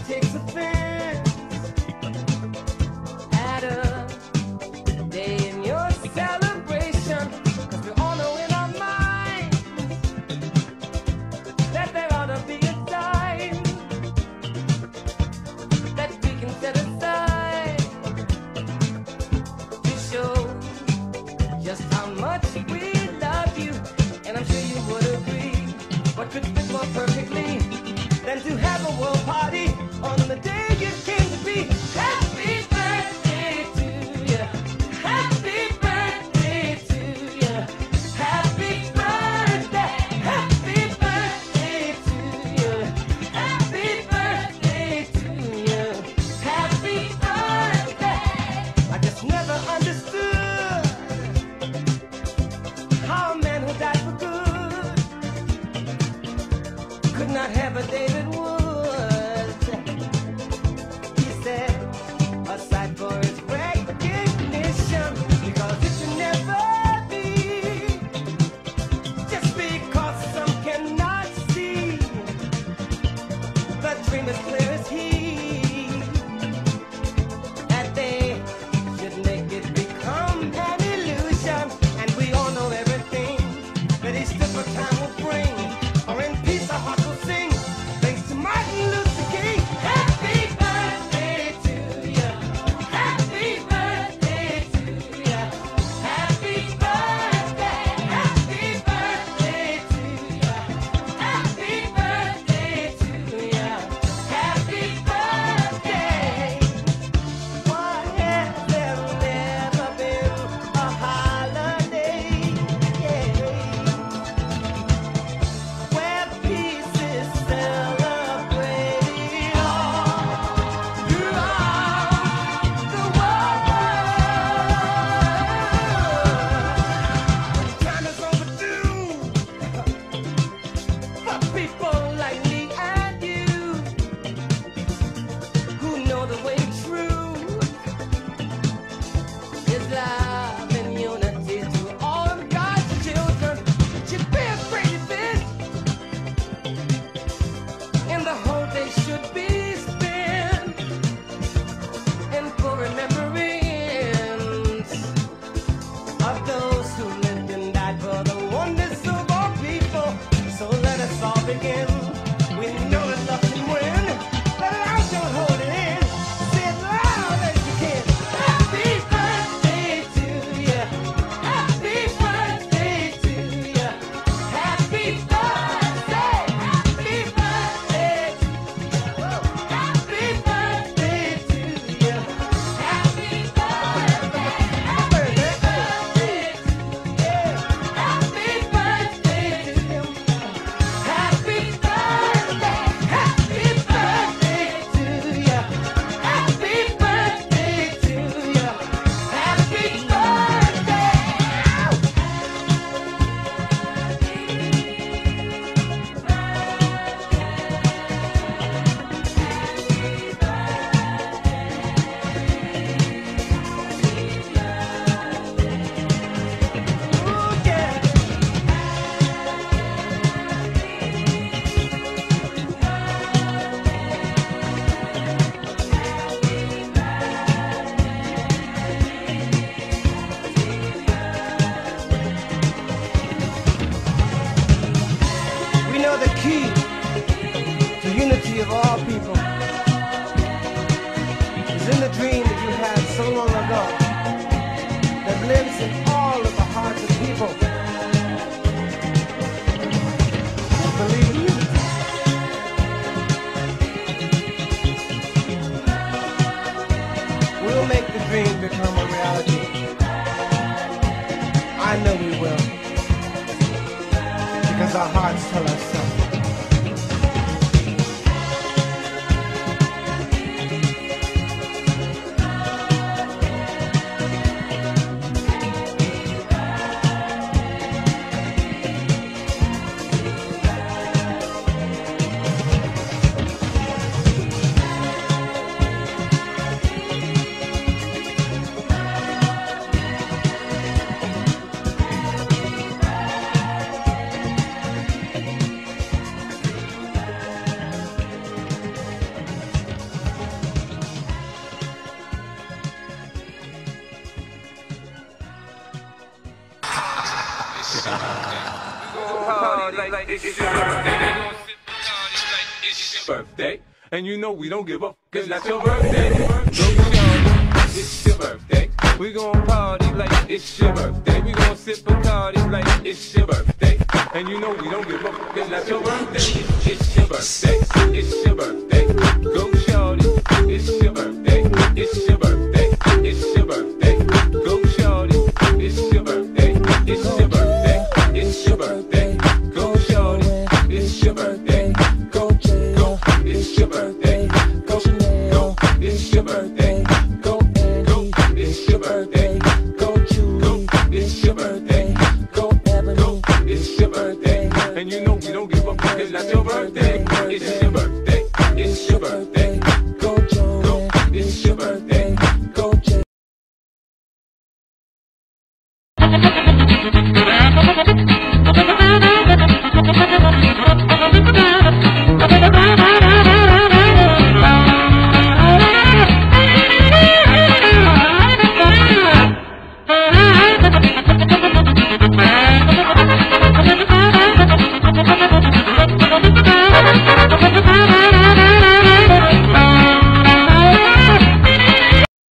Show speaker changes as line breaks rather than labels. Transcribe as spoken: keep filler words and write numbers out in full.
takes offense at a day in your celebration, 'cause we all know in our minds that there ought to be a time that we can set aside to show just how much we love you. And I'm sure you would agree, what could fit more perfectly than to have a world party on the day Party like it's your birthday. It's your birthday. And you know we don't give up, cause that's your birthday. So it's your birthday. We gon' party like it's your birthday. We gon' sip Bacardi like it's your birthday. And you know we don't give up, cause that's your birthday. It's your birthday. It's your birthday.